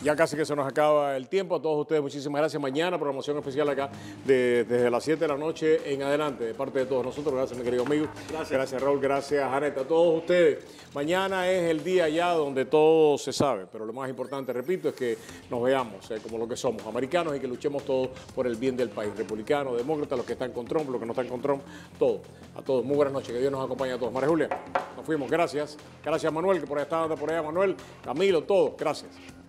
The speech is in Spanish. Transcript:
Ya casi que se nos acaba el tiempo. A todos ustedes, muchísimas gracias. Mañana, programación especial acá desde las 7 de la noche en adelante, de parte de todos nosotros. Gracias, mi querido amigo. Gracias Raúl. Gracias, Janet. A todos ustedes. Mañana es el día ya donde todo se sabe, pero lo más importante, repito, es que nos veamos como lo que somos, americanos, y que luchemos todos por el bien del país. Republicanos, demócratas, los que están con Trump, los que no están con Trump, todos. A todos. Muy buenas noches. Que Dios nos acompañe a todos. María Julia, nos fuimos. Gracias. Gracias, Manuel, que por ahí está, por allá, Manuel, Camilo, todos. Gracias.